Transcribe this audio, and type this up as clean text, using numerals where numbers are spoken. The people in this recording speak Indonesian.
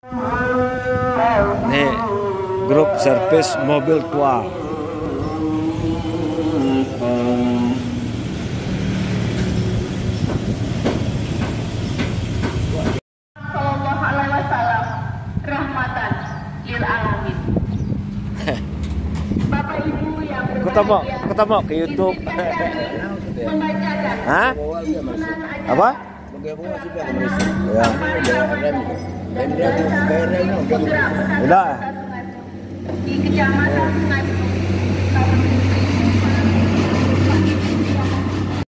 Nih, grup servis mobil tua. Sallallahu alaihi wasallam rahmatan lil alamin. Bapak Ibu yang Ketemu ke YouTube. membacakan Hah? Apa? Ya. Udah. Di Kecamatan Sungai Kabupaten